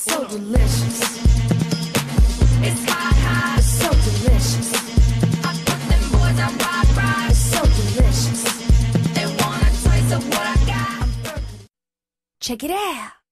So delicious. It's hot, hot. It's so delicious. I put them boys on rock. It's so delicious. They want a taste of what I got. Check it out.